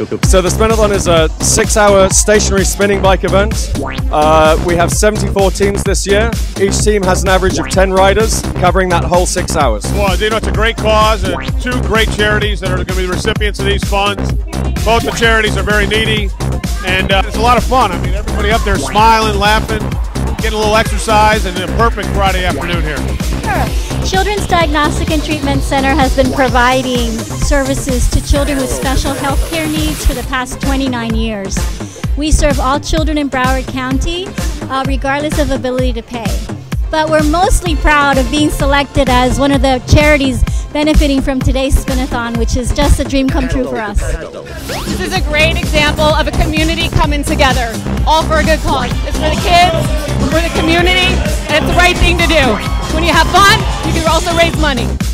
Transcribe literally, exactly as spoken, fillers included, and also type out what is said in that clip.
So the Spinathon is a six-hour stationary spinning bike event. Uh, we have seventy-four teams this year. Each team has an average of ten riders, covering that whole six hours. Well, you know, it's a great cause, and two great charities that are going to be the recipients of these funds. Both the charities are very needy, and uh, it's a lot of fun. I mean, everybody up there smiling, laughing, getting a little exercise, and a perfect Friday afternoon here. Sure. Children's Diagnostic and Treatment Center has been providing services to children with special health care needs for the past twenty-nine years. We serve all children in Broward County, uh, regardless of ability to pay. But we're mostly proud of being selected as one of the charities benefiting from today's Spinathon, which is just a dream come true for us. This is a great example of a community coming together, all for a good cause. It's for the kids, for the community, and it's the right thing to do. When you have fun, you can also raise money.